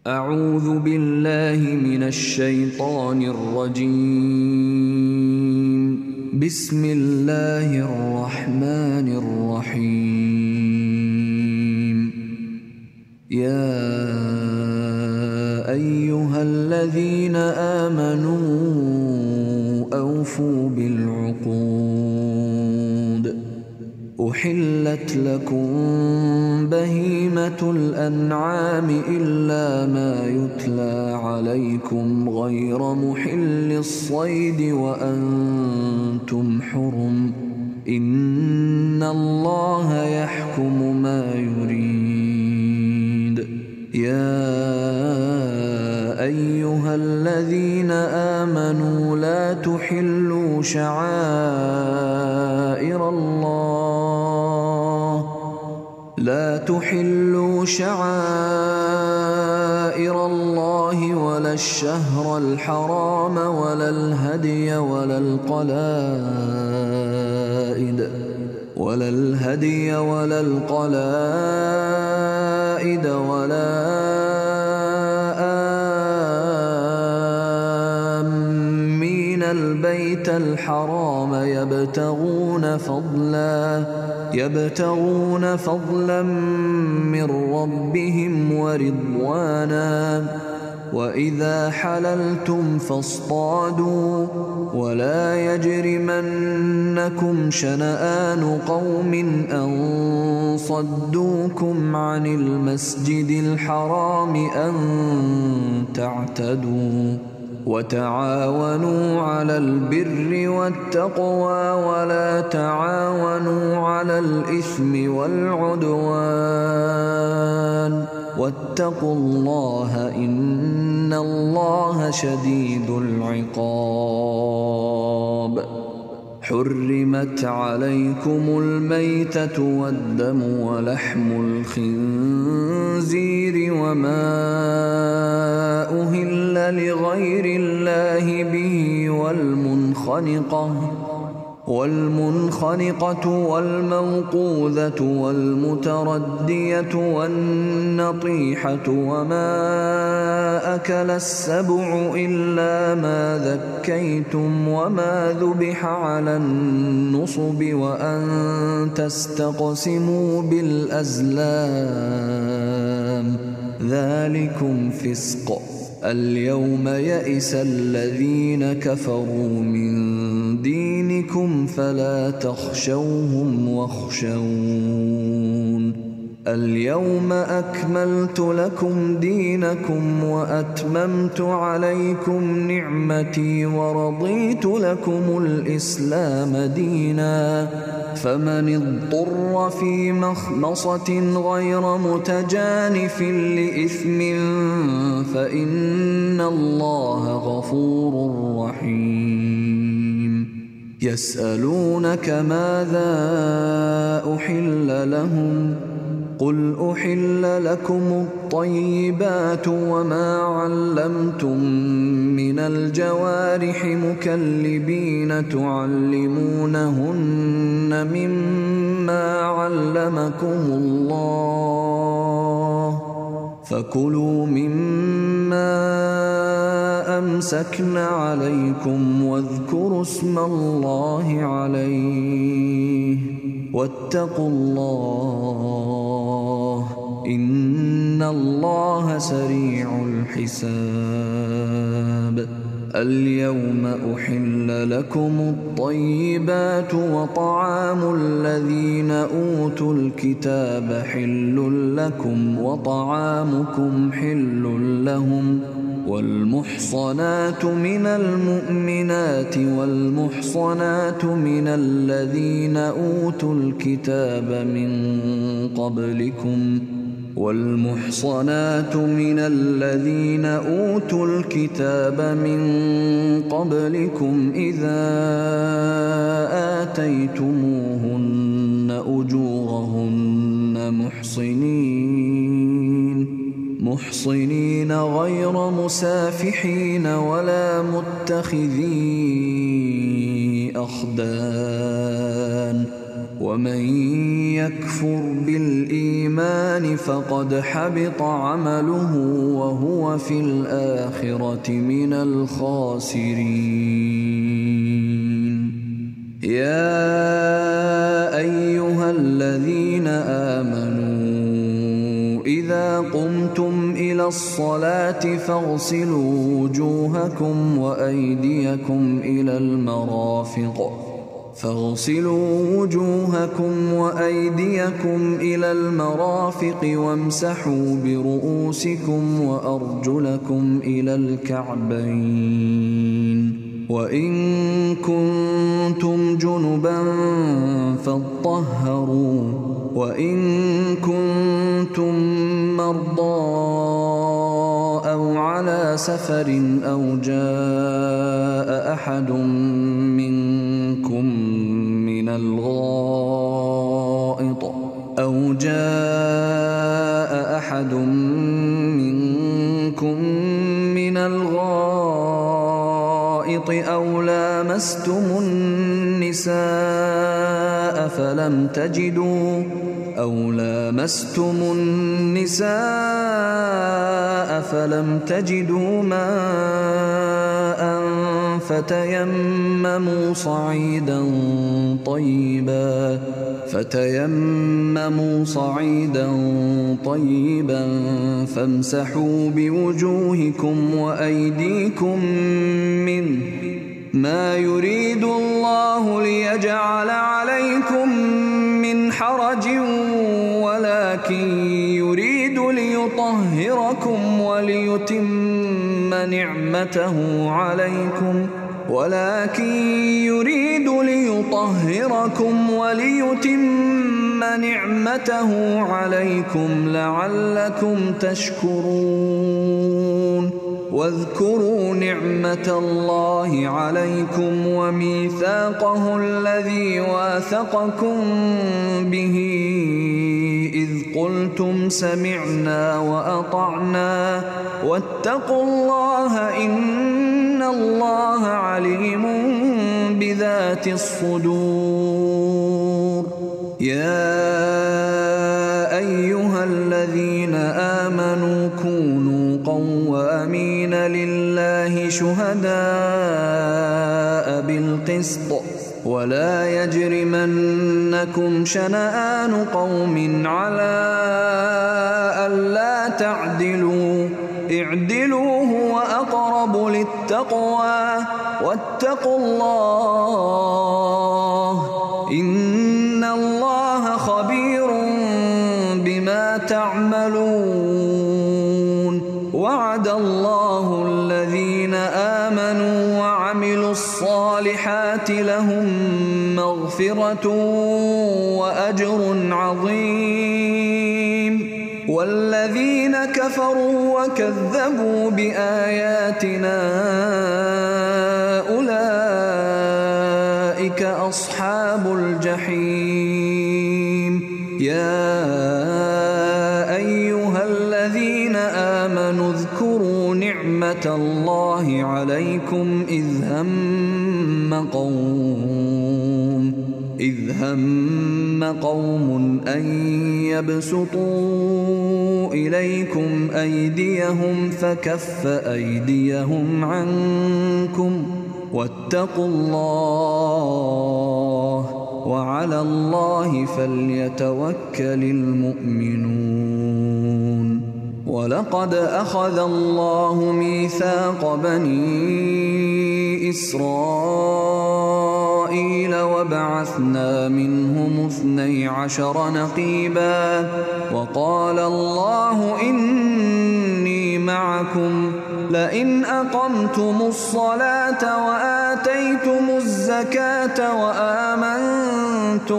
أعوذ بالله من الشيطان الرجيم. بسم الله الرحمن الرحيم. يا أيها الذين آمنوا أوفوا بالعقود. أحلت لكم بهيمة الأنعام إلا ما يتلى عليكم غير محل الصيد وأنتم حرم. إن الله يحكم ما يريد. يا أيها الذين آمنوا لا تحلوا شعائر الله ولا الشهر الحرام ولا الهدي ولا القلائد ولا آمين البيت الحرام يبتغون فضلا من ربهم ورضوانا. وإذا حللتم فاصطادوا ولا يجرمنكم شنآن قوم أن صدوكم عن المسجد الحرام أن تعتدوا. وتعاونوا على البر والتقوى ولا تعاونوا على الإثم والعدوان. واتقوا الله إن الله شديد العقاب. حرمت عليكم الميتة والدم ولحم الخنزير وما أهل لغير الله به والمنخنقة والموقوذة والمتردية والنطيحة وما أكل السبع إلا ما ذكيتم وما ذبح على النصب وأن تستقسموا بالأزلام ذلكم فسق. اليوم يئس الذين كفروا من دينكم فلا تخشوهم واخشون. اليوم أكملت لكم دينكم وأتممت عليكم نعمتي ورضيت لكم الإسلام دينا. فمن اضطر في مخمصة غير متجانف لإثم فإن الله غفور رحيم. يسألونك ماذا أحل لهم قل أحل لكم الطيبات وما علمتم من الجوارح مكلبين تعلمونهن مما علمكم الله فكلوا مما أمسكن عليكم واذكروا اسم الله عليه واتقوا الله إن الله سريع الحساب. اليوم أحل لكم الطيبات وطعام الذين أوتوا الكتاب حل لكم وطعامكم حل لهم. والمحصنات من المؤمنات والمحصنات من الذين أوتوا الكتاب من قبلكم إذا آتيتموهن أجورهن محصنين غير مسافحين ولا متخذي أخدان ومن يكفر بالإيمان فقد حبط عمله وهو في الآخرة من الخاسرين. يا أيها الذين آمنوا إذا قمتم إلى الصلاة فاغسلوا وجوهكم وأيديكم إلى المرافق وامسحوا برؤوسكم وأرجلكم إلى الكعبين، وإن كنتم جنبا فاطهروا، وإن كنتم مرضى أو على سفر أو جاء أحد منكم من الغائط أو لامستم النساء فلم تجدوا ماء فتيمموا صعيدا طيبا فامسحوا بوجوهكم وأيديكم منه، ما يريد الله ليجعل عليكم من حرج ولكن يريد ليطهركم وليتم نعمته عليكم لعلكم تشكرون. واذكروا نعمة الله عليكم وميثاقه الذي واثقكم به إذ قلتم سمعنا وأطعنا واتقوا الله إن الله عليم بذات الصدور. يا أيها الذين آمنوا كونوا قوامين لله شهداء بالقسط ولا يجرمنكم شنآن قوم على ألا تعدلوا، اعدلوا هو أقرب للتقوى واتقوا الله إن الله خبير بما تعملون. وعد الله الذين آمنوا وعملوا الصالحات لهم مغفرة وأجر عظيم، والذين كفروا وكذبوا بآياتنا أولئك أصحاب الجحيم. يا أيها الذين آمنوا اذكروا نعمة الله عليكم إذ هم قوم أن يبسطوا إليكم أيديهم فكف أيديهم عنكم واتقوا الله وعلى الله فليتوكل المؤمنون. ولقد أخذ الله ميثاق بني إسرائيل وبعثنا منهم 12 نقيبا وقال الله إني معكم لئن أقمتم الصلاة وآتيتم الزكاة وآمنتم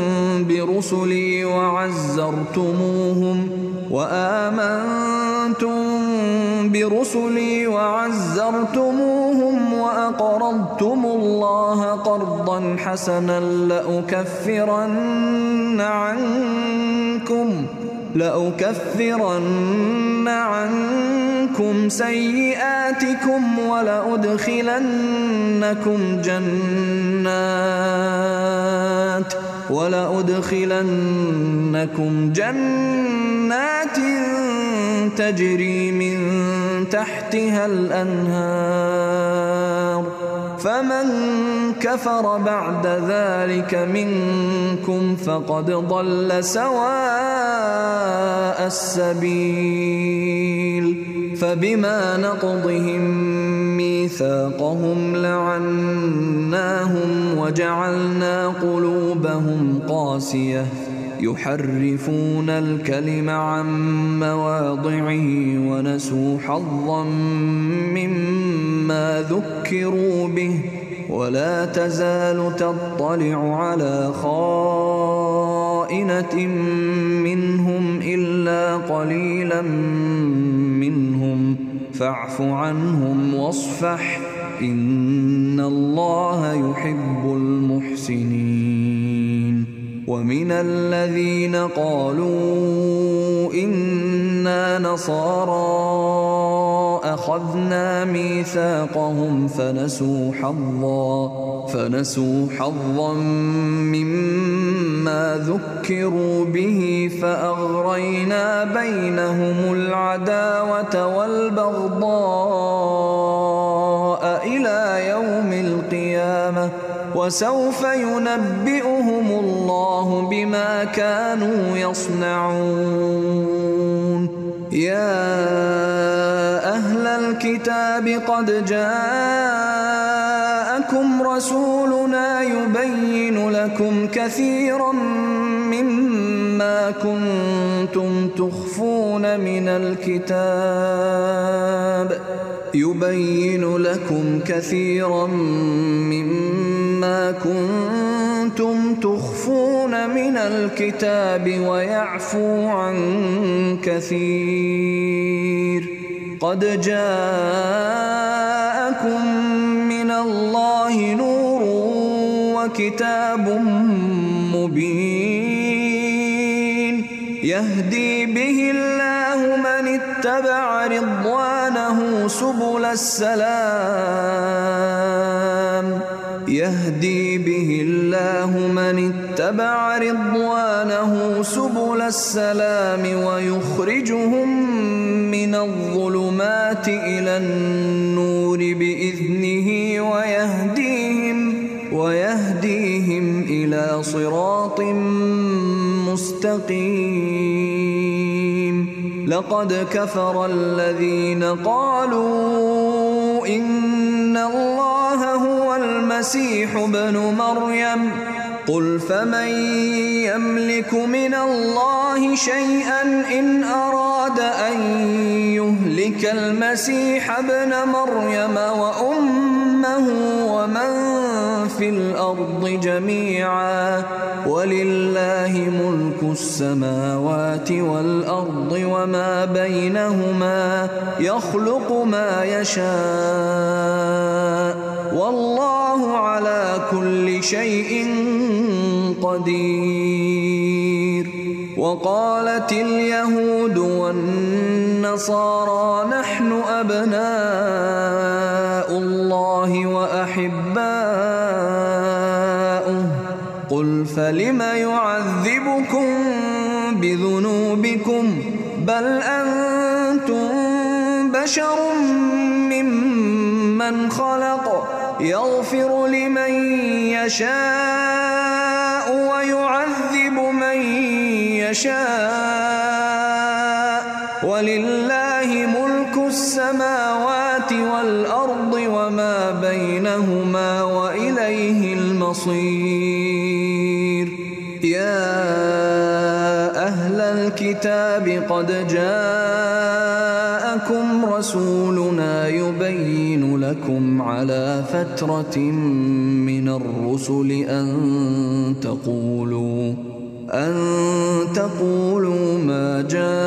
برسلي وعزرتموهم وأقرضتم الله قرضا حسنا لأكفرن عنكم سيئاتكم ولأدخلنكم ولأدخلنكم جنات تجري من تحتها الأنهار فمن كفر بعد ذلك منكم فقد ضل سواء السبيل فبما نقضهم ميثاقهم لعناهم وجعلنا قلوبهم قاسية يحرفون الكلم عن مواضعه ونسوا حظا مما ذكروا به ولا تزال تطلع على خائنة منهم إلا قليلا منهم فاعف عنهم واصفح إن الله يحب المحسنين ومن الذين قالوا إنا نصارى أخذنا ميثاقهم فنسوا حظا مما ذكروا به فأغرينا بينهم العداوة والبغضاء إلى يوم القيامة وسوف ينبئهم الله بما كانوا يصنعون يا أهل الكتاب قد جاءكم رسولنا يبين لكم كثيرا مما كنتم تخفون من الكتاب ويعفو عن كثير قد جاءكم من الله نور وكتاب مبين يهدي به الله من اتبع رضوانه سبل السلام ويخرجهم من الظلمات إلى النور بإذنه ويهديهم إلى صراط مستقيم لقد كفر الذين قالوا إن الله هو المسيح ابن مريم قل فمن يملك من الله شيئا إن أراد أن يهلك المسيح ابن مريم وأمه ومن في الأرض جميعا ولله ملك السماوات والأرض وما بينهما يخلق ما يشاء والله على كل شيء قدير وقالت اليهود والنصارى نحن أبناء الله وأحباؤه قل فلم يعذبكم بذنوبكم بل أنتم بشر ممن خلق يغفر لمن يشاء ويعذب من يشاء ولله ملك السماوات والأرض وما بينهما وإليه المصير يا أهل الكتاب قد جاءكم رسولنا يبين لكم على فترة من الرسل أن تقولوا ما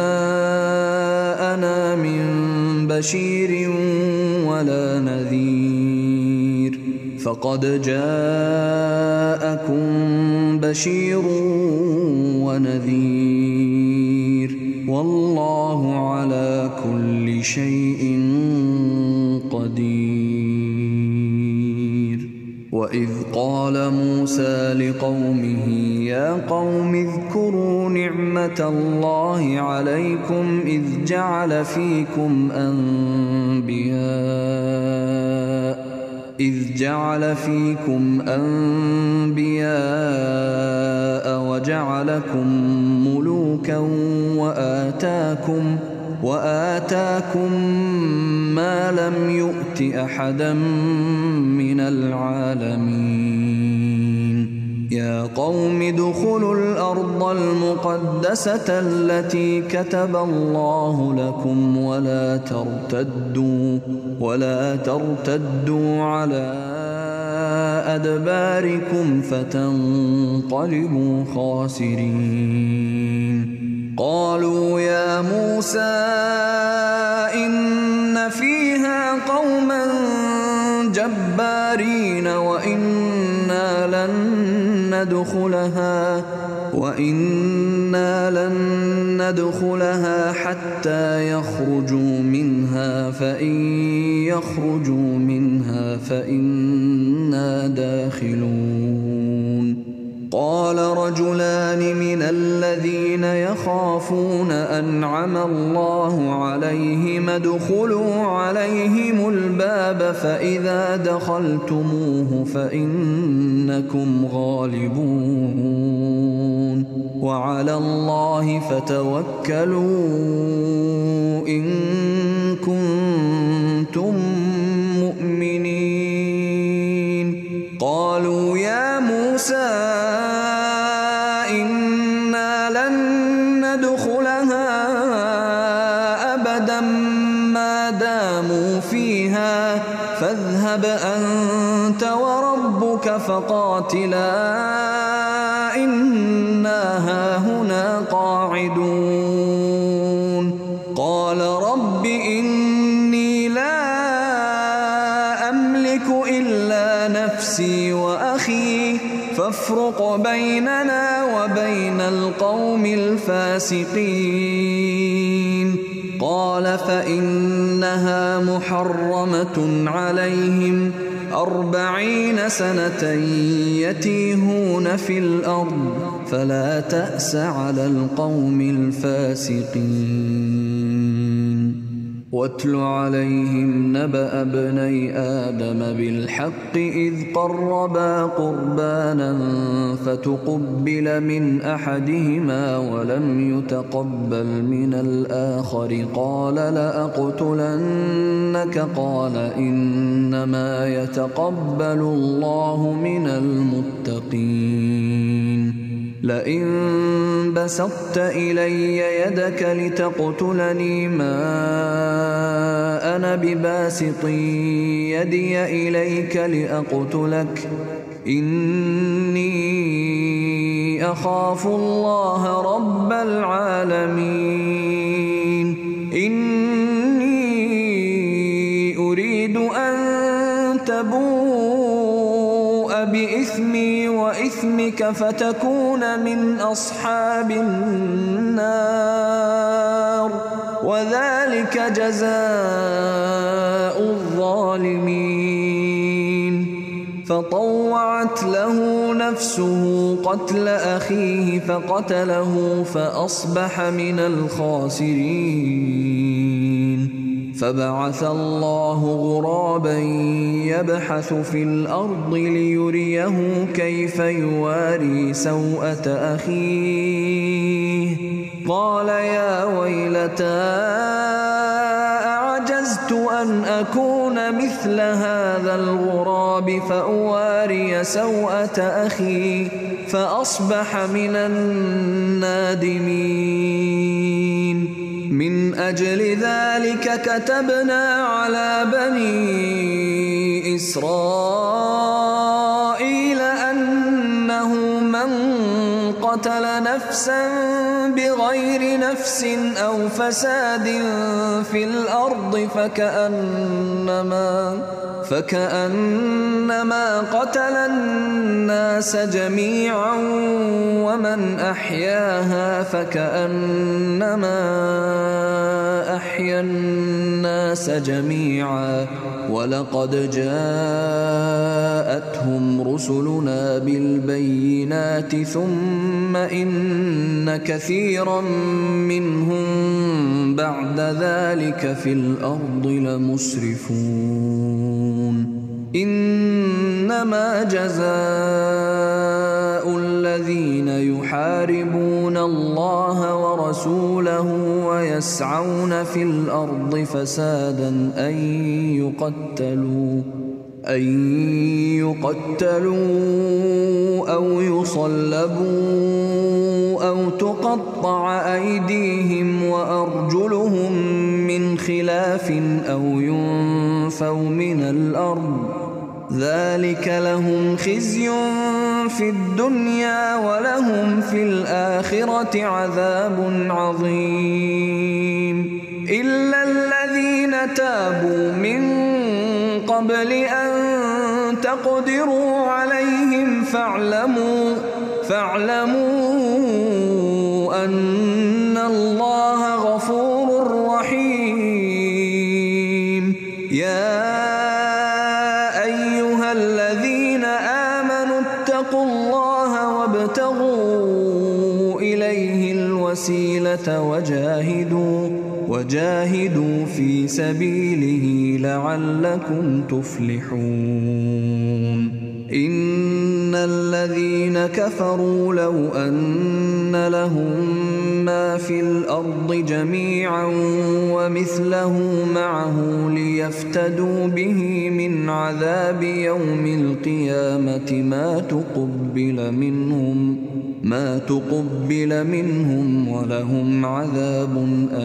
جاءنا من بشير ولا نذير فقد جاءكم بشير ونذير والله على كل شيء قدير وإذ قال موسى لقومه يا قوم اذكروا نعمة الله عليكم إذ جعل فيكم أنبياء وجعلكم ملوكا وآتاكم ما لم يؤت أحدا من العالمين يا قوم ادخلوا الأرض المقدسة التي كتب الله لكم ولا ترتدوا على أدباركم فتنقلبوا خاسرين قالوا يا موسى إن فيها قوما جبارين وإنا لن ندخلها حتى يخرجوا منها فإن يخرجوا منها فإنا داخلون قال رجلان من الذين يخافون أنعم الله عليهم ادخلوا عليهم الباب فإذا دخلتموه فإنكم غالبون وعلى الله فتوكلوا إن كنتم مؤمنين قالوا يا موسى إنا لن ندخلها أبدا ما داموا فيها فاذهب أنت وربك فقاتلا إنا هاهنا قاعدون قال رب إني لا أملك إلا نفسي وأخي فافرق بيننا وبين القوم الفاسقين قال فإنها محرمة عليهم 40 سنة يتيهون في الأرض فلا تأس على القوم الفاسقين واتل عليهم نبأ ابني آدم بالحق إذ قربا قربانا فتقبل من أحدهما ولم يتقبل من الآخر قال لأقتلنك قال إنما يتقبل الله من المتقين لئن بسطت إلي يدك لتقتلني ما أنا بباسط يدي إليك لأقتلك إني أخاف الله رب العالمين إني أريد أن تبوء بإثمي وإثمك فتكون من أصحاب النار وذلك جزاء الظالمين فطوعت له نفسه قتل أخيه فقتله فأصبح من الخاسرين فبعث الله غرابا يبحث في الأرض ليريه كيف يواري سوءة أخيه قال يا ويلتى أعجزت أن أكون مثل هذا الغراب فأواري سوءة أخي فأصبح من النادمين من أجل ذلك كتبنا على بني إسرائيل أنه من قتل نفسا بغير نفس أو فساد في الأرض فكأنما قتل الناس جميعا ومن أحياها فكأنما أحيا الناس جميعا ولقد جاءتهم رسلنا بالبينات ثم إن كثيرا منهم بعد ذلك في الأرض لمسرفون إنما جزاء الذين يحاربون الله ورسوله ويسعون في الأرض فسادا أن يقتلوا أو يصلبوا أو تقطع أيديهم وأرجلهم من خلاف أو ينفوا من الأرض ذلك لهم خزي في الدنيا ولهم في الآخرة عذاب عظيم إلا الذين تابوا من قبل أن تقدروا عليهم فاعلموا أن الله غفور رحيم يا أيها الذين آمنوا اتقوا الله وابتغوا إليه الوسيلة وجاهدوا في سبيله لعلكم تفلحون إن الذين كفروا لو أن لهم ما في الأرض جميعا ومثله معه ليفتدوا به من عذاب يوم القيامة ما تقبل منهم ولهم عذاب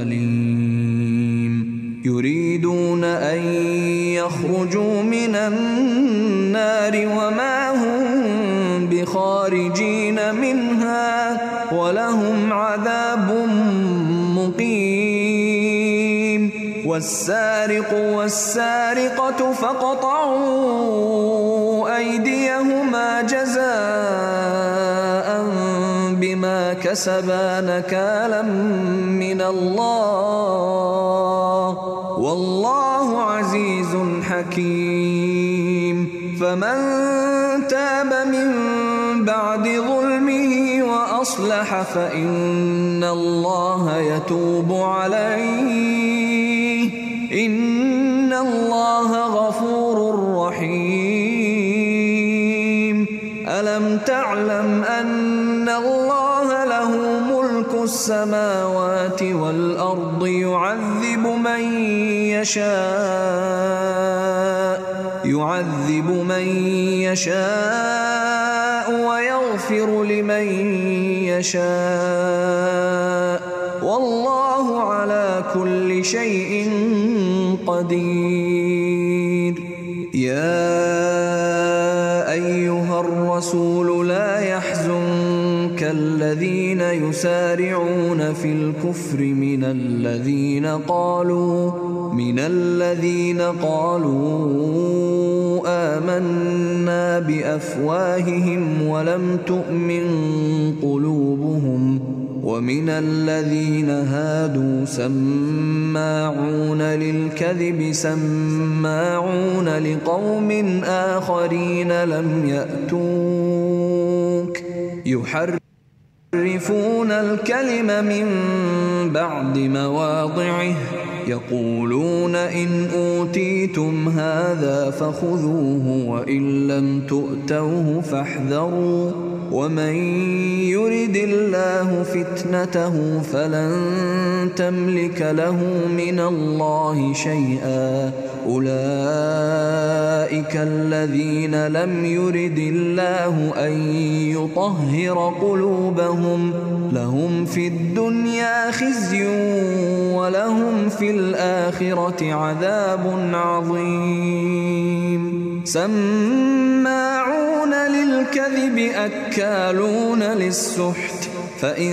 أليم يريدون أن يخرجوا من النار وما هم بخارجين منها ولهم عذاب مقيم والسارق والسارقة فاقطعوا أيديهما جزاء بما كسبا نكالا من الله والله عزيز حكيم فمن تاب من بعد ظلمه وأصلح فإن الله يتوب عليه إن الله غفور رحيم ألم تعلم أن الله له ملك السماوات والأرض يعذب من يشاء ويغفر لمن يشاء والله على كل شيء قدير يا أيها الرسول لا يحزنك الذين يسارعون في الكفر من الذين قالوا آمنا بأفواههم ولم تؤمن قلوبهم ومن الذين هادوا سماعون للكذب سماعون لقوم آخرين لم يأتوك يحرفون الكلم من بعد مواضعه يقولون إن أوتيتم هذا فخذوه وإن لم تؤتوه فاحذروا ومن يرد الله فتنته فلن تملك له من الله شيئا أولئك الذين لم يرد الله أن يطهر قلوبهم لهم في الدنيا خزي ولهم في الآخرة عذاب عظيم سماعون الكذب أكالون للسحت فإن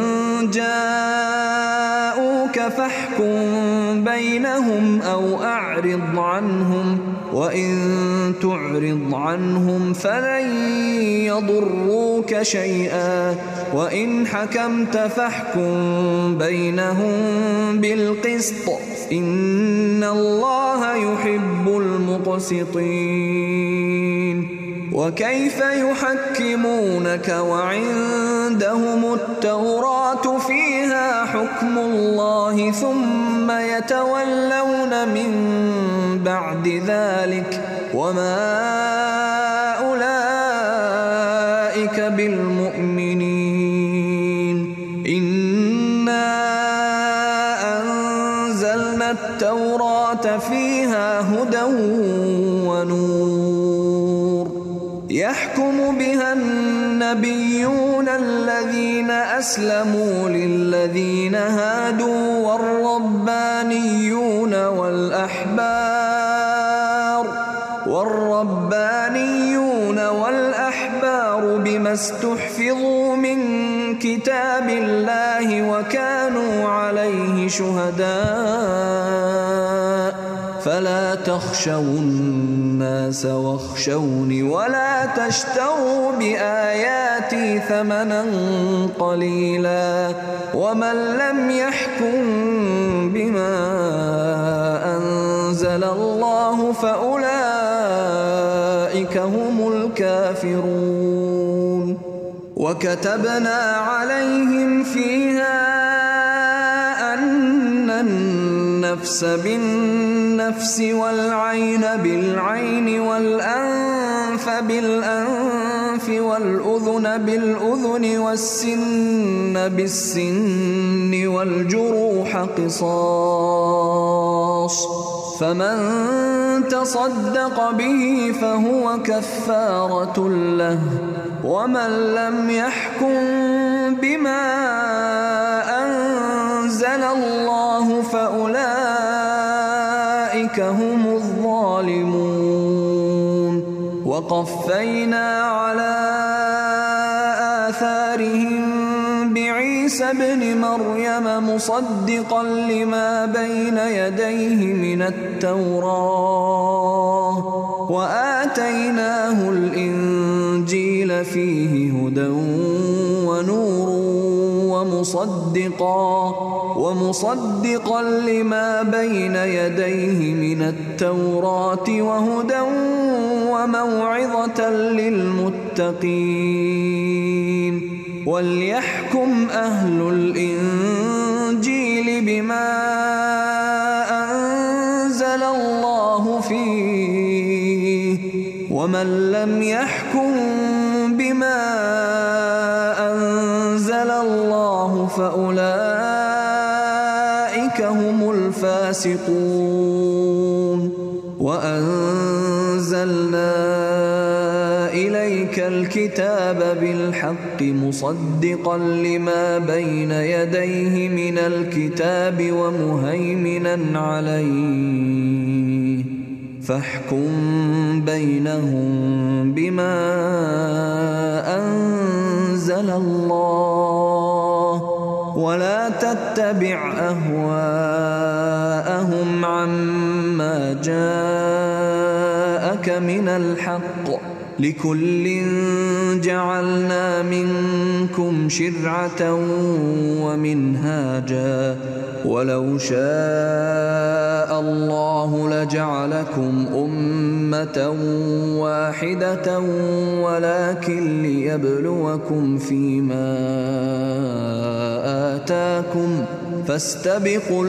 جاءوك فاحكم بينهم أو أعرض عنهم وإن تعرض عنهم فلن يضروك شيئا وإن حكمت فاحكم بينهم بالقسط إن الله يحب المقسطين. وكيف يحكمونك وعندهم التوراة فيها حكم الله ثم يتولون من بعد ذلك وما أولئك بالمؤمنين. إنا أنزلنا التوراة فيها هدى ونور يحكم بها النبيون الذين أسلموا للذين هادوا والربانيون بما استحفظوا من كتاب الله وكانوا عليه شهداء فلا تخشوا الناس واخشوني ولا تشتروا بآياتي ثمنا قليلا ومن لم يحكم بما أنزل الله فأولئك هم الكافرون. وكتبنا عليهم فيها أن النفس بالنفس والعين بالعين والأنف بالأنف والأذن بالأذن والسن بالسن والجروح قصاص فمن تصدق به فهو كفارة له ومن لم يحكم بما أنزل الله فأولئك هم الظالمون. وقفينا على آثارهم بعيسى ابن مريم مصدقا لما بين يديه من التوراة وآتيناه الإنجيل فيه هدى ونور ومصدقا لما بين يديه من التوراة وهدى وموعظة للمتقين. وليحكم أهل الإنجيل بما أنزل الله فيه ومن لم يحكم بما أنزل الله فأولئك هم الفاسقون. وأنزلنا إليك الكتاب بالحق مصدقا لما بين يديه من الكتاب ومهيمنا عليه فاحكم بينهم بما أنزل الله ولا تتبع أهواءهم عما جاءك من الحق لكل جعلنا منكم شرعة ومنهاجا ولو شاء الله لجعلكم أمة واحدة ولكن ليبلوكم فيما آتاكم فاستبقوا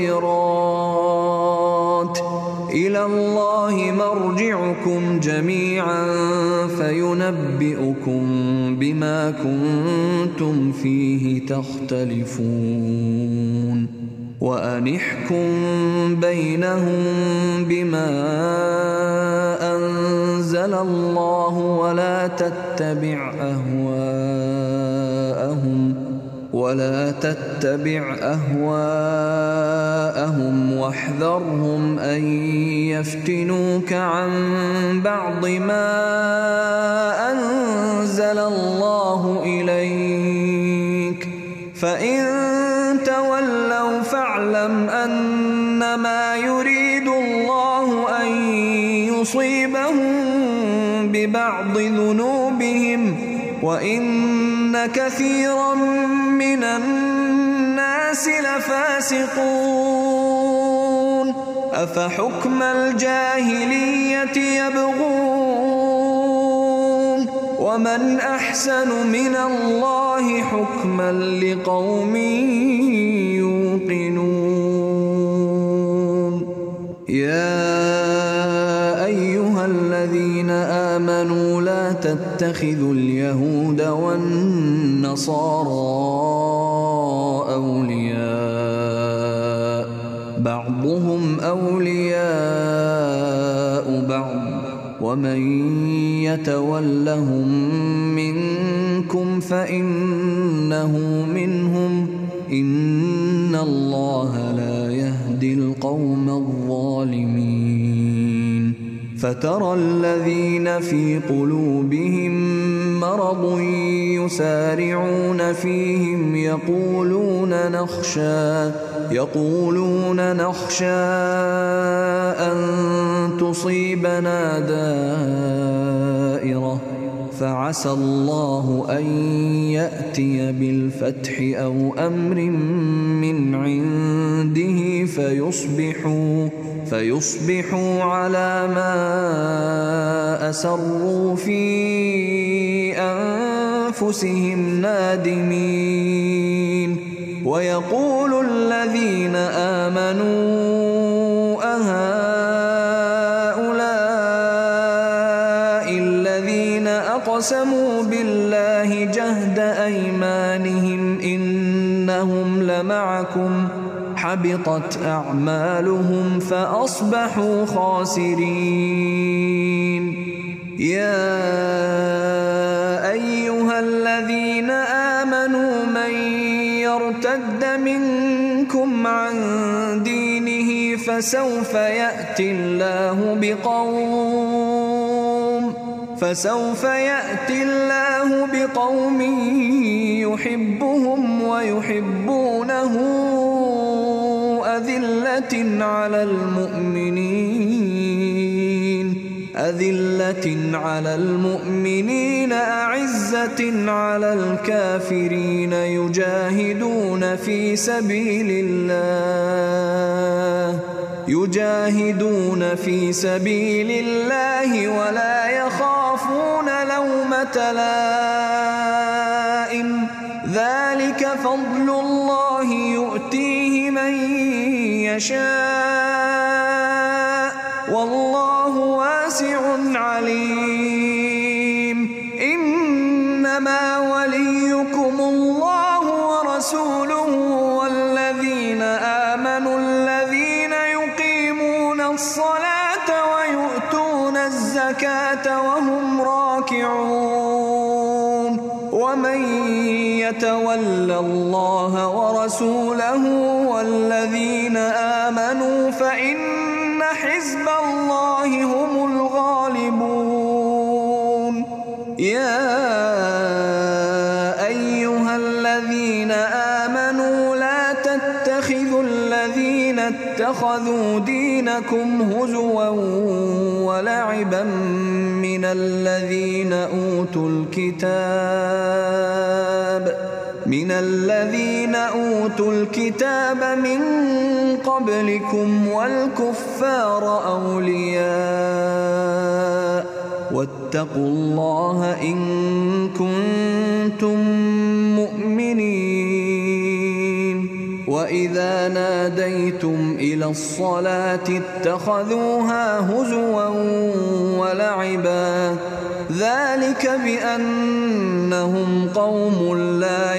الخيرات إلى الله مرجعكم جميعا فينبئكم بما كنتم فيه تختلفون. وأنحكم بينهم بما أنزل الله ولا ولا تتبع أهواءهم واحذرهم أن يفتنوك عن بعض ما أنزل الله إليك فإن تولوا فاعلم أنما يريد الله أن يصيبهم ببعض ذنوبهم وإن كثيرا من الناس لفاسقون أفحكم الجاهلية يبغون ومن أحسن من الله حكما لقوم يوقنون يا أيها الذين آمنوا لا تتخذوا اليهود والنصارى أولياء بعضهم أولياء بعض ومن يتولهم منكم فإنه منهم إن الله لا يهدي القوم الظالمين فترى الذين في قلوبهم مرض يسارعون فيهم يقولون نخشى أن تصيبنا دائرة فعسى الله أن يأتي بالفتح أو أمر من عنده فيصبحوا على ما أسروا في أنفسهم نادمين ويقول الذين آمنوا أهؤلاء الذين أقسموا بالله جهد أيمانهم إنهم لمعكم حبطت أعمالهم فأصبحوا خاسرين يا أيها الذين آمنوا من يرتد منكم عن دينه فسوف يأتي الله بقوم يحبهم ويحبونه أذلة على المؤمنين أعزة على الكافرين يجاهدون في سبيل الله ولا يخافون لومة لائم ذلك فضل الله يؤتيه من يشاء والله واسع عليم إنما وليكم الله ورسوله والذين آمنوا الذين يقيمون الصلاة ويؤتون الزكاة وهم راكعون ومن يتول الله ورسوله والذين آمنوا فإن حزب الله هم الغالبون يا أيها الذين آمنوا لا تتخذوا الذين اتخذوا دينكم هزوا ولعبا من الذين أوتوا الكتاب من قبلكم والكفار أولياء واتقوا الله إن كنتم مؤمنين وإذا ناديتم إلى الصلاة اتخذوها هزوا ولعبا ذلك بأنهم قوم لا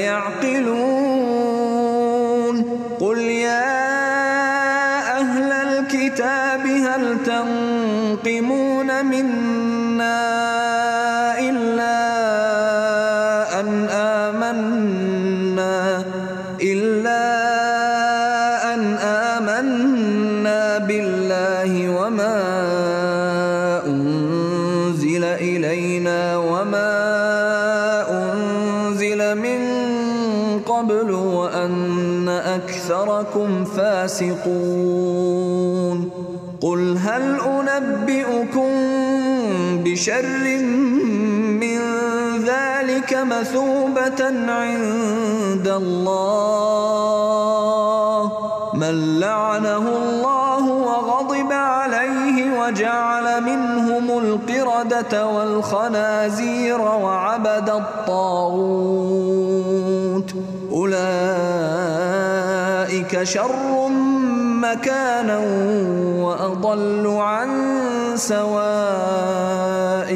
يعقلون قل يا أهل الكتاب هل تنقمون منا إلا أن الله وما أنزل إلينا وما أنزل من قبل وأن أكثركم فاسقون قل هل أنبئكم بشر من ذلك مثوبة عند الله من لعنه الله وغضب عليه وجعل منهم القردة والخنازير وعبد الطاغوت أولئك شر مكانا وأضل عن سواء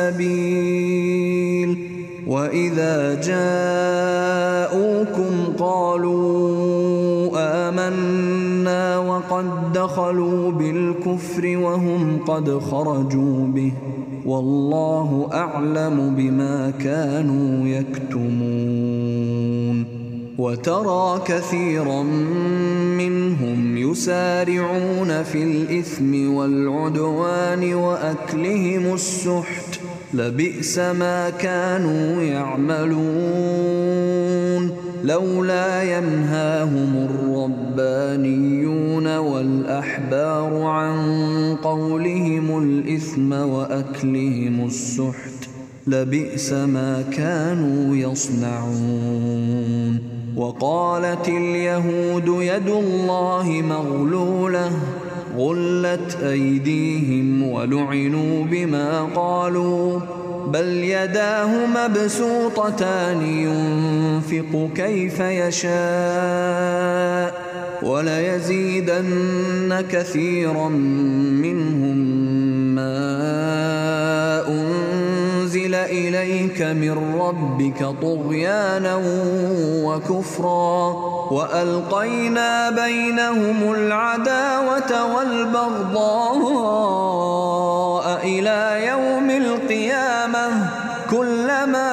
السبيل وإذا جاءوكم قالوا آمنا وقد دخلوا بالكفر وهم قد خرجوا به والله أعلم بما كانوا يكتمون وترى كثيرا منهم يسارعون في الإثم والعدوان وأكلهم السحت لبئس ما كانوا يعملون لولا ينهاهم الربانيون والأحبار عن قولهم الإثم وأكلهم السحت لبئس ما كانوا يصنعون وقالت اليهود يد الله مغلولة غلت أيديهم ولعنوا بما قالوا بل يداه مبسوطتان ينفق كيف يشاء وليزيدن كثيرا منهم ما أنزل إليك من ربك طغيانا وكفرا وألقينا بينهم العداوة والبغضاء إلى يوم القيامة كلما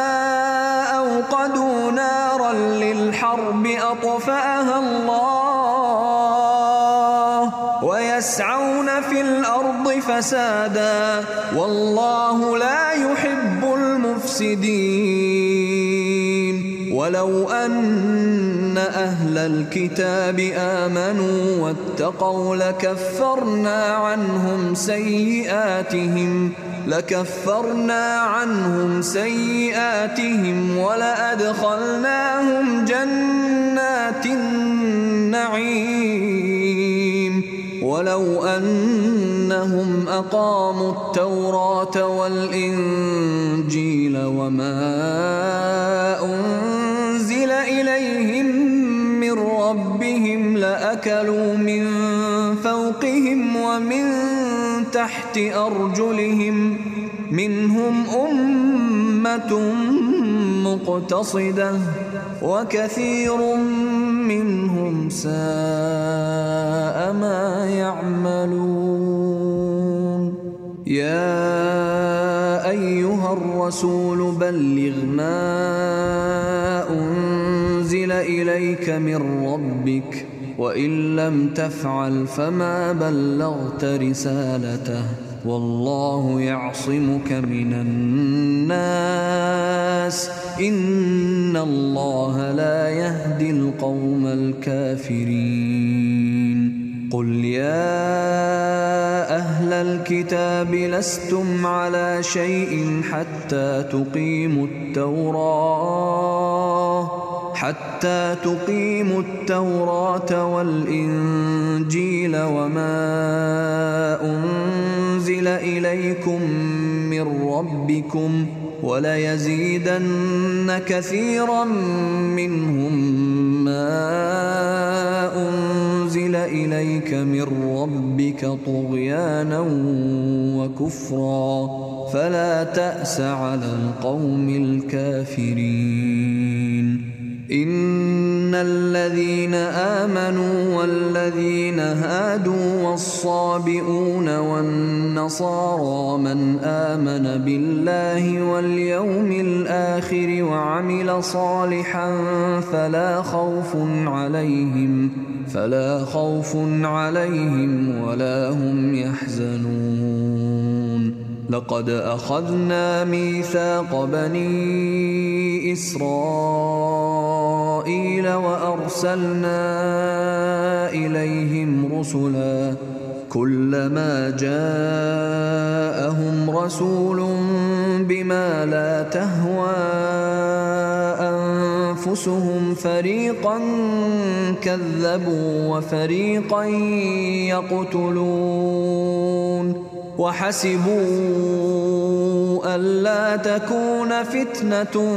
أوقدوا نارا للحرب أطفأها الله ويسعون في الأرض فسادا والله لا يحب المفسدين ولو أن أهل الكتاب آمنوا واتقوا لكفرنا عنهم سيئاتهم ولأدخلناهم جنات النعيم ولو أنهم أقاموا التوراة والإنجيل وما أنزل إليهم من ربهم لأكلوا من فوقهم ومن تحت أرجلهم منهم أمة مقتصدة وكثير منهم ساء ما يعملون يا أيها الرسول بلغ ما أنزل إليك من ربك وإن لم تفعل فما بلغت رسالته والله يعصمك من الناس إن الله لا يهدي القوم الكافرين قل يا أهل الكتاب لستم على شيء حتى تقيموا التوراة والإنجيل وما أنزل إليكم من ربكم وليزيدن كثيرا منهم ما أنزل إليك من ربك طغيانا وكفرا فلا تأس على القوم الكافرين إن الذين آمنوا والذين هادوا والصابئون والنصارى من آمن بالله واليوم الآخر وعمل صالحا فلا خوف عليهم ولا هم يحزنون. لقد أخذنا ميثاق بني إسرائيل وأرسلنا إليهم رسلا كلما جاءهم رسول بما لا تهوى أنفسهم فريقا كذبوا وفريقا يقتلون وحسبوا ألا تكون فتنة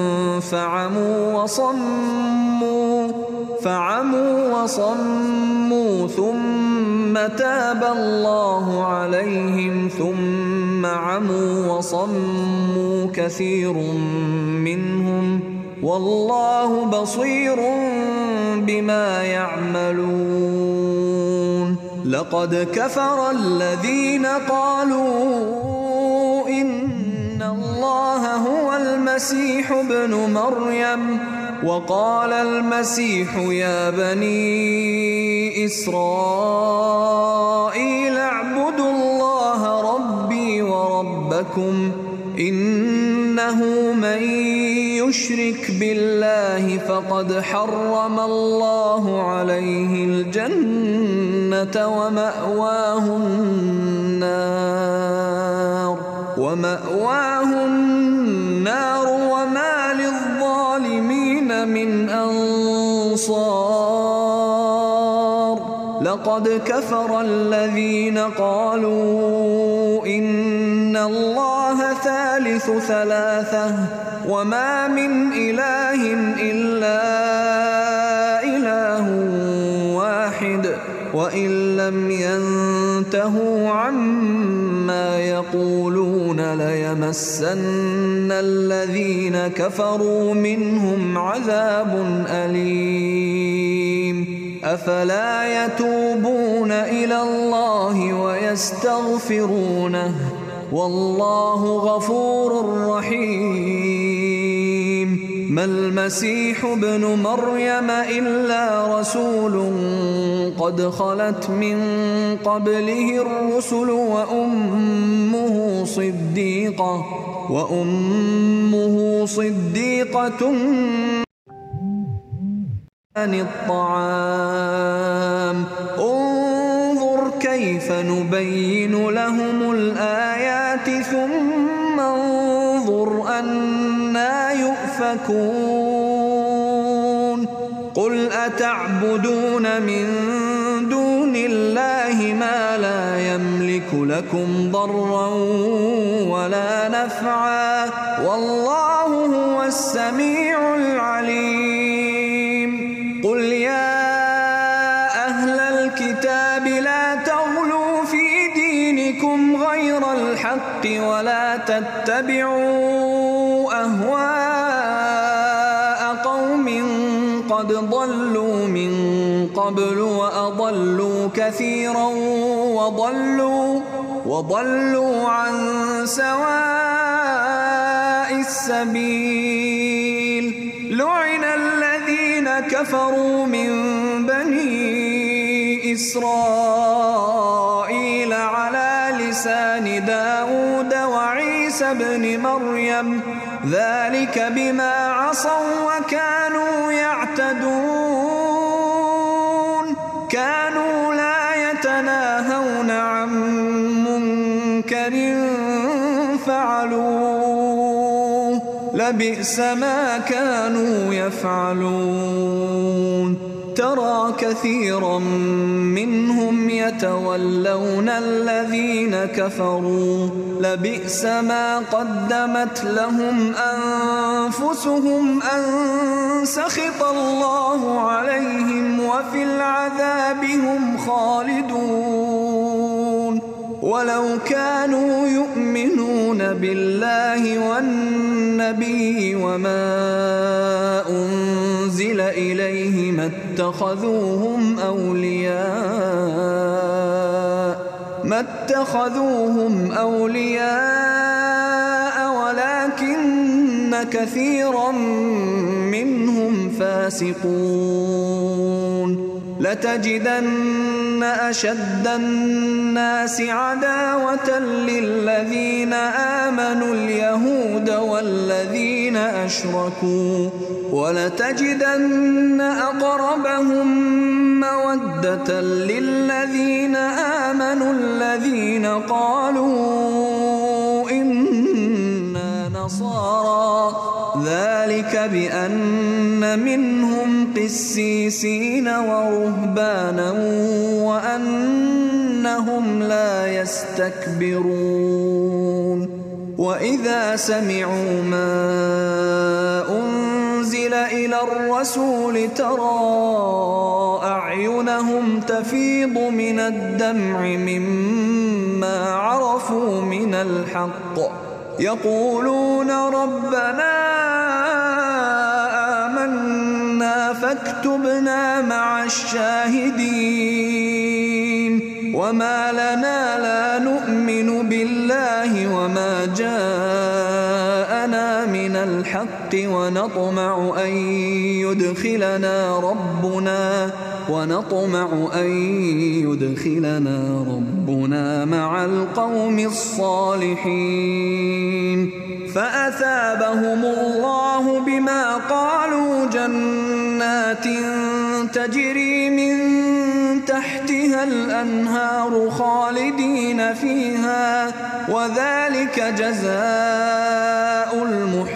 فعموا وصموا ثم تاب الله عليهم ثم عموا وصموا كثير منهم والله بصير بما يعملون. لقد كفر الذين قالوا إن الله هو المسيح ابن مريم وقال المسيح يا بني إسرائيل اعبدوا الله ربي وربكم إنه من يشرك بالله فقد حرم الله عليه الجنة ومأواه النار وما للظالمين من أنصار. لقد كفر الذين قالوا إن الله ثالث ثلاثة وما من إله إلا إله واحد وإن لم ينتهوا عما يقولون ليمسن الذين كفروا منهم عذاب أليم. أفلا يتوبون إلى الله ويستغفرونه والله غفور رحيم. ما المسيح ابن مريم إلا رسول قد خلت من قبله الرسل وأمه صديقة عن الطعام. انظر كيف نبين لهم الآيات ثم انظر أنى يؤفكون. قل أتعبدون من دون الله ما لا يملك لكم ضرا ولا نفعا والله هو السميع العليم. قل يا أهل الكتاب لا تغلوا في دينكم غير الحق ولا تتبعوا أهواء قوم قد ضلوا من قبل وأضلوا كثيرا وضلوا عن سواء السبيل. لعن الذين كفروا من بني إسرائيل على لسان داود وعيسى بن مريم ذلك بما عصوا وكانوا يعتدون. كانوا لا يتناهون عن منكر فعلوه لبئس ما كانوا يفعلون. ترى كثيرا منهم يتولون الذين كفروا لبئس ما قدمت لهم أنفسهم أن سخط الله عليهم وفي العذاب هم خالدون. ولو كانوا يؤمنون بالله والنبي وما أنزل أنزل إليه ما اتخذوهم أولياء ولكن كثيرا منهم فاسقون لتجدن أشد الناس عداوة للذين آمنوا اليهود والذين أشركوا ولتجدن أقربهم مودة للذين آمنوا الذين قالوا إنا نصارى ذلك بأن منهم قسيسين ورهبانا وأنهم لا يستكبرون وإذا سمعوا ما أنزل إلى الرسول ترى أعينهم تفيض من الدمع مما عرفوا من الحق يقولون ربنا آمنا فاكتبنا مع الشاهدين وما لنا لا نؤمن بالله وما جاءنا من الحق ونطمع أن يدخلنا ربنا مع القوم الصالحين فأثابهم الله بما قالوا جنات تجري من تحتها الأنهار خالدين فيها وذلك جزاء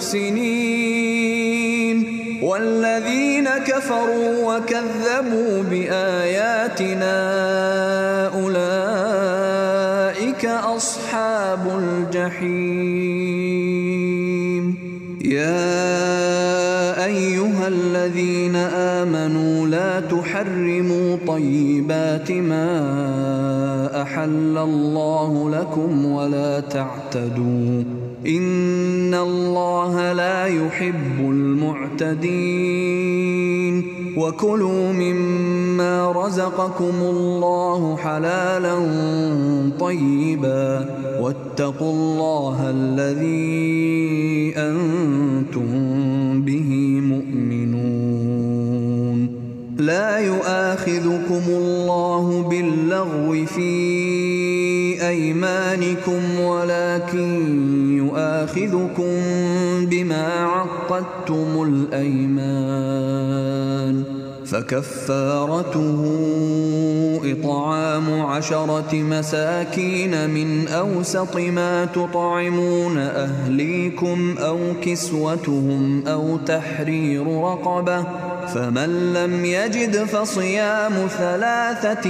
المحسنين والذين كفروا وكذبوا بآياتنا أولئك أصحاب الجحيم يا أيها الذين آمنوا لا تحرموا طيبات ما أحل الله لكم ولا تعتدوا إن الله لا يحب المعتدين وكلوا مما رزقكم الله حلالا طيبا واتقوا الله الذي أنتم به مؤمنون لا يؤاخذكم الله باللغو في أيمانكم ولكن يؤاخذكم بما عقدتم الأيمان فكفارته إطعام 10 مساكين من أوسط ما تطعمون أهليكم أو كسوتهم أو تحرير رقبة فمن لم يجد فصيام 3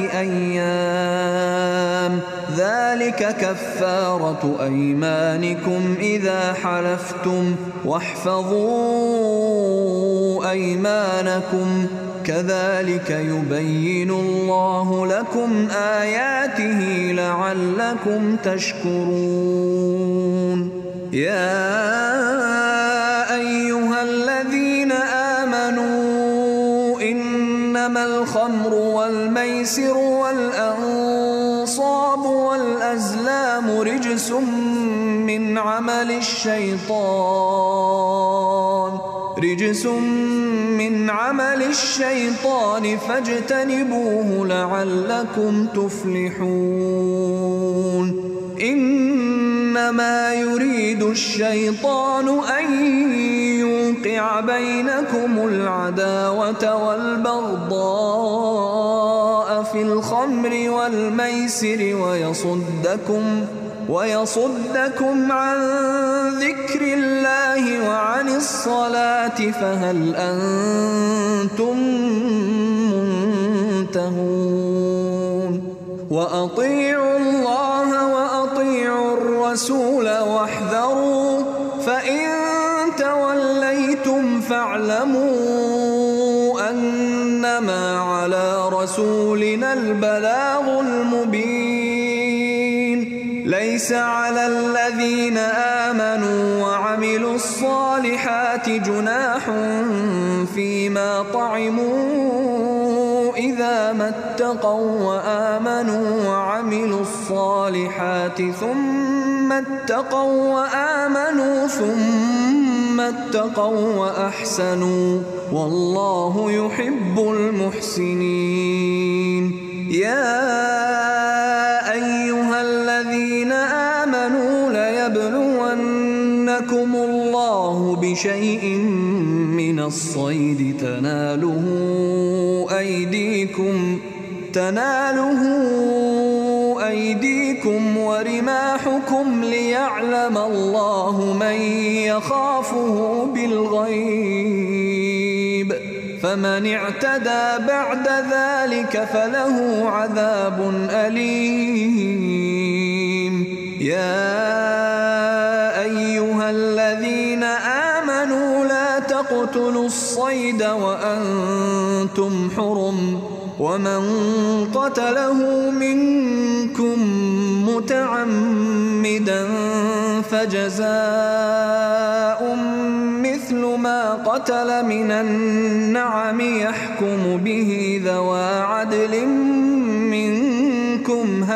أيام ذلك كفارة أيمانكم إذا حلفتم واحفظوا أيمانكم كذلك يبين الله لكم آياته لعلكم تشكرون يا أيها الذين آمنوا إنما الخمر والميسر والأنصاب والأزلام رجس من عمل الشيطان فاجتنبوه لعلكم تفلحون إنما يريد الشيطان أن يوقع بينكم العداوة والبغضاء في الخمر والميسر ويصدكم عن ذكر الله وعن الصلاة فهل أنتم منتهون وأطيعوا الله وأطيعوا الرسول واحذروا فإن توليتم فاعلموا أنما على رسولنا البلاغ المبين ليس على الذين آمنوا وعملوا الصالحات جناح فيما طعموا إذا ما اتقوا وآمنوا وعملوا الصالحات ثم اتقوا وآمنوا ثم اتقوا وأحسنوا والله يحب المحسنين. يا أيها الذين آمنوا ليبلونكم الله بشيء من الصيد تناله أيديكم ورماحكم ليعلم الله من يخافه بالغيب، فمن اعتدى بعد ذلك فله عذاب أليم. يا أيها الذين آمنوا لا تقتلوا الصيد وأنتم حرم، ومن قتله منكم متعمدا فجزاء مثل ما قتل من النعم يحكم به ذوى عدل منكم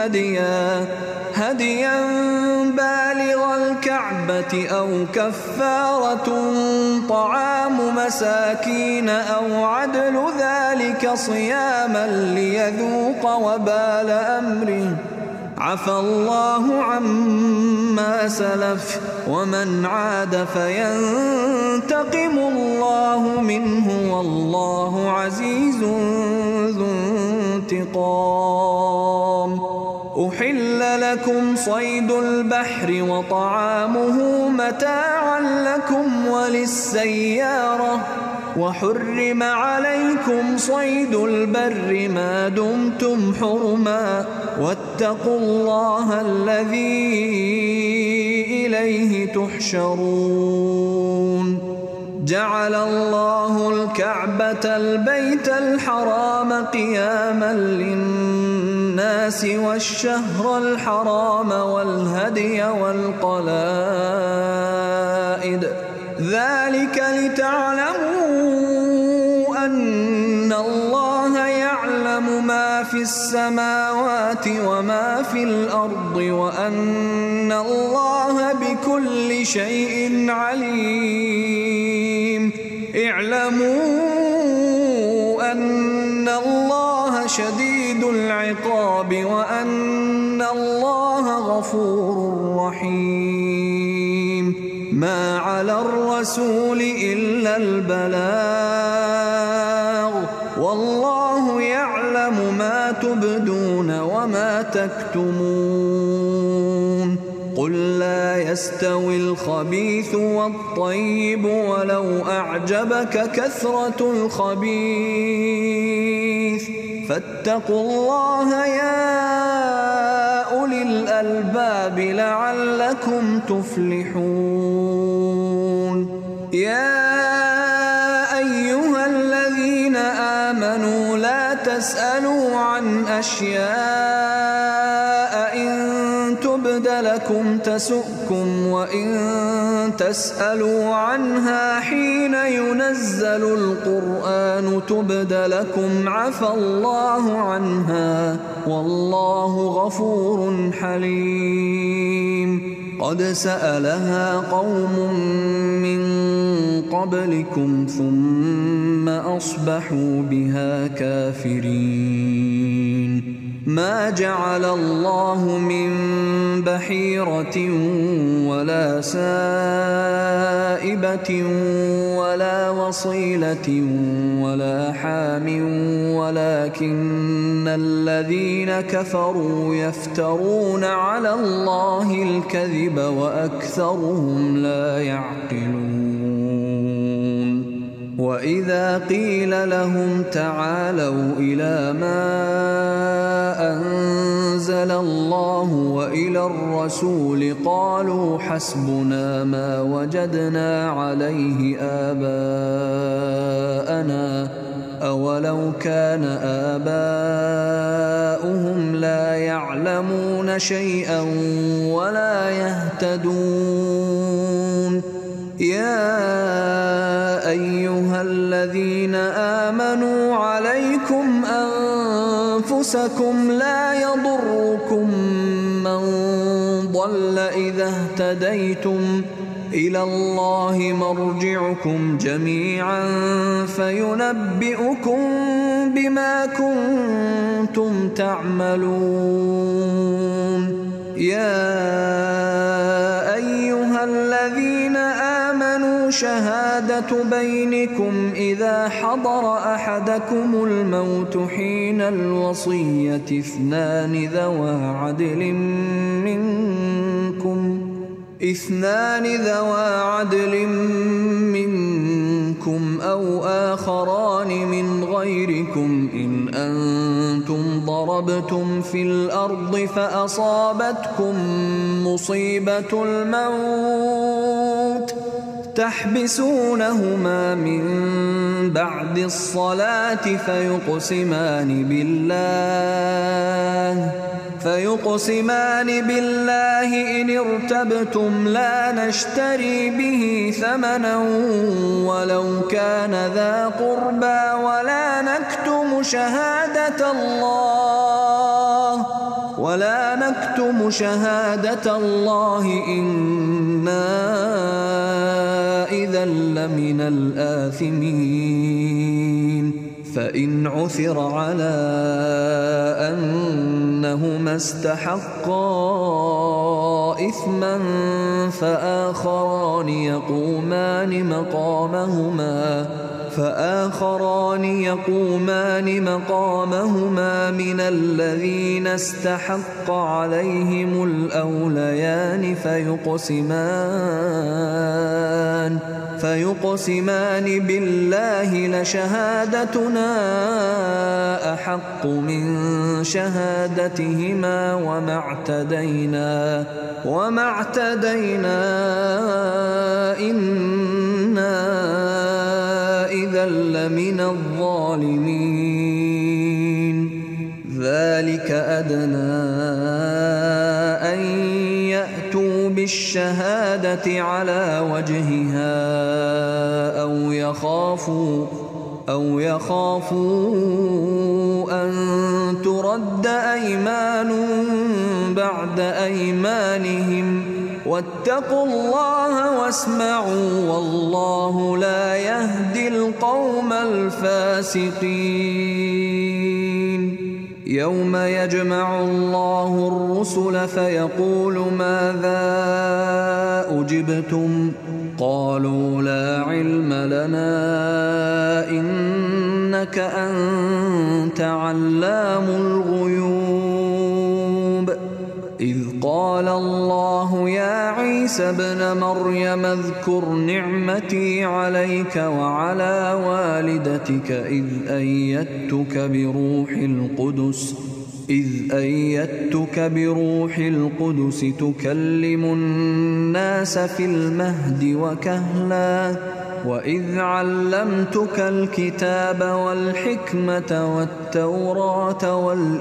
هديا بالغ الكعبة أو كفارة طعام مساكين أو عدل ذلك صياما ليذوق وبال أمره، عفى الله عما سلف ومن عاد فينتقم الله منه والله عزيز ذو انتقام. أحل لكم صيد البحر وطعامه متاعا لكم وللسيارة، وحرم عليكم صيد البر ما دمتم حرما، واتقوا الله الذي إليه تحشرون. جعل الله الكعبة البيت الحرام قياما للناس والشهر الحرام والهدي والقلائد، ذلك لتعلموا أن الله يعلم ما في السماوات وما في الأرض وأن الله بكل شيء عليم. اعلموا أن الله شديد العقاب وأن الله غفور رحيم. ما على الرسول إلا البلاغ، والله يعلم ما تبدون وما تكتمون. قل لا يستوي الخبيث والطيب ولو أعجبك كثرة الخبيث، فاتقوا الله يا أولي الألباب لعلكم تفلحون. يا أيها الذين آمنوا لا تسألوا عن أشياء إن تبد لكم تسؤكم، وإن تسألوا عنها حين ينزل القرآن تبد لكم عفى الله عنها والله غفور حليم. قد سألها قوم من قبلكم ثم أصبحوا بها كافرين. ما جعل الله من بحيرة ولا سائبة ولا وصيلة ولا حام ولكن الذين كفروا يفترون على الله الكذب وأكثرهم لا يعقلون. وإذا قيل لهم تعالوا إلى ما أنزل الله وإلى الرسول قالوا حسبنا ما وجدنا عليه آباءنا أولو كان آباؤهم لا يعلمون شيئا ولا يهتدون يا أيها الذين آمنوا عليكم أنفسكم لا يضركم من ضل إذا اهتديتم إلى الله مرجعكم جميعا فينبئكم بما كنتم تعملون يا أيها الذين آمنوا شهادة بينكم إذا حضر أحدكم الموت حين الوصية اثنان ذوى عدل منكم أو آخران من غيركم إن أنتم ضربتم في الأرض فأصابتكم مصيبة الموت تحبسونهما من بعد الصلاة فيقسمان بالله إن ارتبتم لا نشتري به ثمنا ولو كان ذا قربى ولا نكتم شهادة الله إنا إذا لمن الآثمين فإن عثر على أنهما استحقا إثما فآخران يقومان مقامهما من الذين استحق عليهم الأوليان فيقسمان بالله لشهادتنا أحق من شهادتهما وما اعتدينا إنا إذا لمن الظالمين ذلك أدنى أن يأتوا بالشهادة على وجهها أو يخافوا أن ترد أيمان بعد أيمانهم واتقوا الله واسمعوا والله لا يهدي القوم الفاسقين يوم يجمع الله الرسل فيقول ماذا أجبتم قالوا لا علم لنا إنك أنت علام الغيوب إذ قال الله يا عيسى ابن مريم اذكر نعمتي عليك وعلى والدتك إذ أيدتك بروح القدس تكلم الناس في المهد وكهلا وإذ علمتك الكتاب والحكمة والتوراة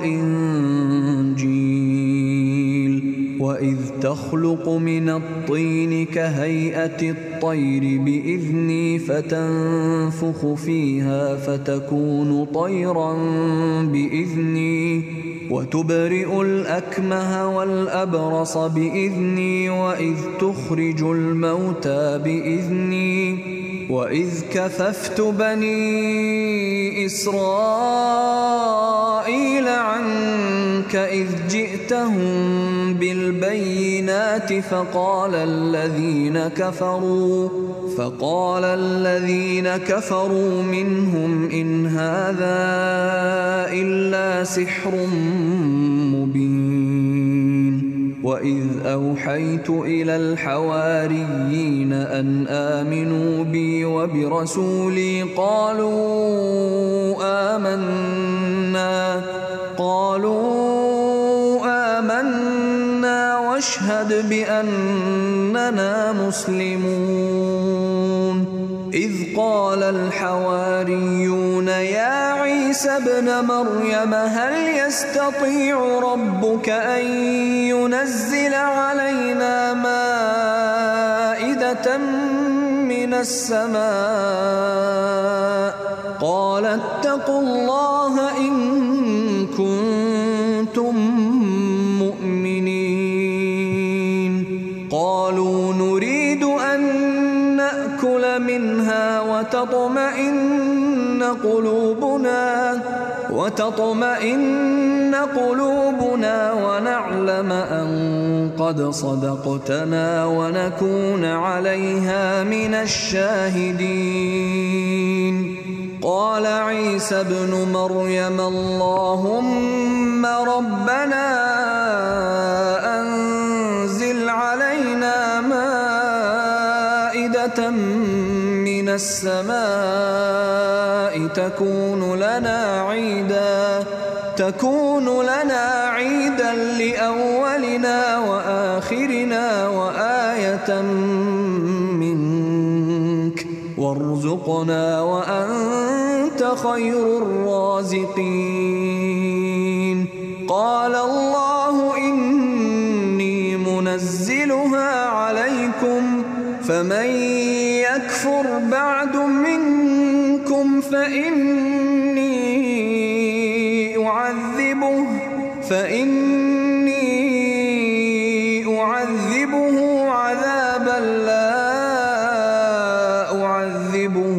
والإنجيل وإذ تخلق من الطين كهيئة الطير بإذني فتنفخ فيها فتكون طيرا بإذني وتبرئ الأكمه والأبرص بإذني وإذ تخرج الموتى بإذني وإذ كففت بني إسرائيل عنك إذ جئتهم بالبينات فقال الذين كفروا منهم إن هذا إلا سحر مبين وإذ أوحيت إلى الحواريين أن آمنوا بي وبرسولي قالوا آمنا واشهد بأننا مسلمون إذ قال الحواريون يا عيسى ابن مريم هل يستطيع ربك أن ينزل علينا مائدة من السماء قال اتقوا الله إن كنتم مؤمنين قالوا نريد أن نأكل منها وتطمئن قلوبنا ونعلم أن قد صدقتنا ونكون عليها من الشاهدين قال عيسى ابن مريم اللهم ربنا أنزل علينا مائدة من السماء تكون لنا عيدا لأولنا وآخرنا وآية منك وارزقنا وأنت خير الرازقين قال الله إني منزلها عليكم فمن يكفر بعد منكم فإني أعذبه عذابا لا أعذبه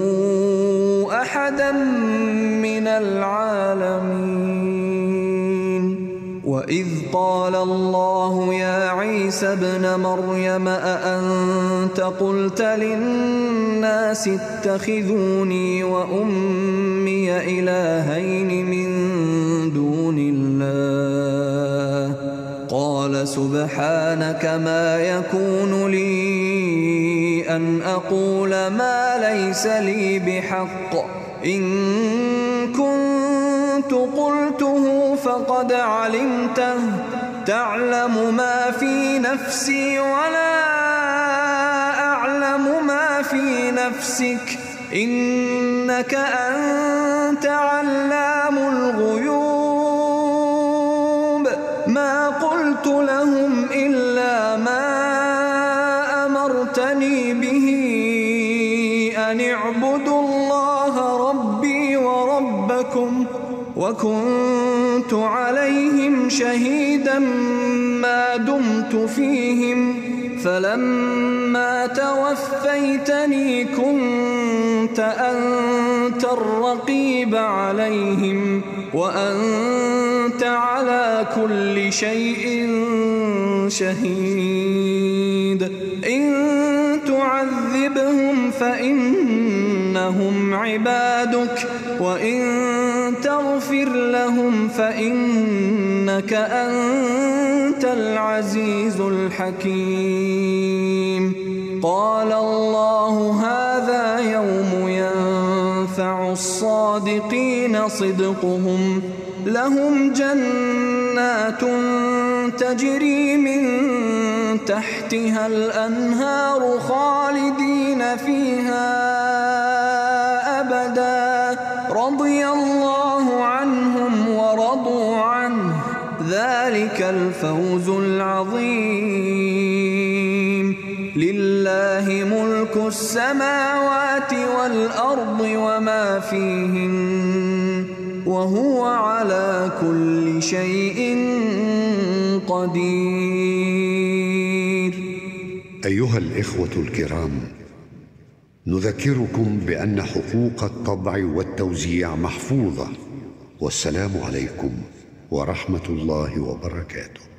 أحدا من العالمين وإذ قال الله يا عيسى ابن مريم أأنت قلت للناس اتخذوني وأمي إلهين من دون الله قال سبحانك ما يكون لي أن أقول ما ليس لي بحق إن كنت قلته فقد علمته تعلم ما في نفسي ولا أعلم ما في نفسك إنك أنت علام الغيوب ما قلت لهم إلا ما أمرتني به أن اعبدوا الله ربي وربكم وكنت عليهم شهيدا ما دمت فيهم فلما توفيتني كنت أنت الرقيب عليهم وأنت على كل شيء شهيد إن تعذبهم فإنهم عبادك وإن تغفر لهم فإنك أنت العزيز الحكيم قال الله هذا يوم ينفع الصادقين صدقهم لهم جنات تجري من تحتها الأنهار خالدين فيها أبدا رضي الله عنهم ورضوا عنه ذلك الفوز العظيم لله ملك السماوات والأرض وما فيهن وهو على كل شيء قدير. أيها الإخوة الكرام، نذكركم بأن حقوق الطبع والتوزيع محفوظة، والسلام عليكم ورحمة الله وبركاته.